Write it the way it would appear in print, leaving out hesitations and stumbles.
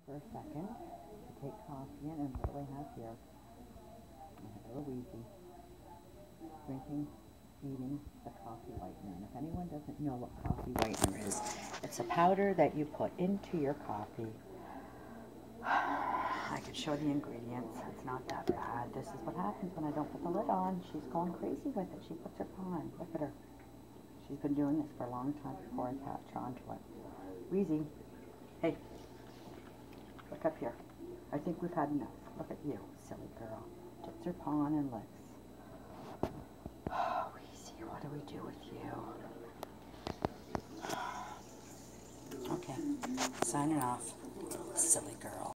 for a second to take coffee in, and what do I have here? I have Louise drinking, eating the coffee whitener. And if anyone doesn't know what coffee whitener is, it's a powder that you put into your coffee. I can show the ingredients. It's not that bad. This is what happens when I don't put the lid on. She's going crazy with it. She puts her paw on. Look at her. She's been doing this for a long time before I catch on to it. Wheezy, hey, look up here. I think we've had enough. Look at you, silly girl. Puts her paw on and licks. Oh, Wheezy, what do we do with you? Okay, signing off, silly girl.